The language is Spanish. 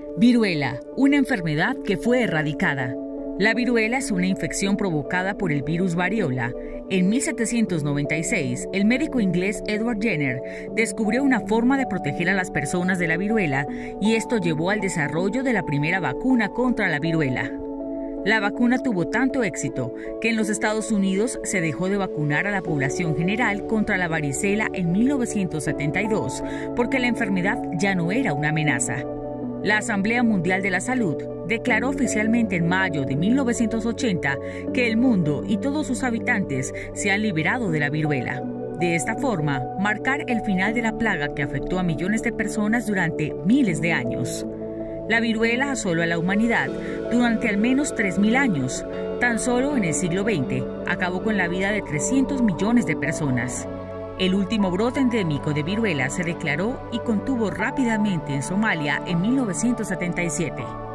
Viruela, una enfermedad que fue erradicada. La viruela es una infección provocada por el virus variola. En 1796, el médico inglés Edward Jenner descubrió una forma de proteger a las personas de la viruela y esto llevó al desarrollo de la primera vacuna contra la viruela. La vacuna tuvo tanto éxito que en los Estados Unidos se dejó de vacunar a la población general contra la varicela en 1972 porque la enfermedad ya no era una amenaza. La Asamblea Mundial de la Salud declaró oficialmente en mayo de 1980 que el mundo y todos sus habitantes se han liberado de la viruela. De esta forma, marcar el final de la plaga que afectó a millones de personas durante miles de años. La viruela asoló a la humanidad durante al menos 3.000 años. Tan solo en el siglo XX acabó con la vida de 300 millones de personas. El último brote endémico de viruela se declaró y contuvo rápidamente en Somalia en 1977.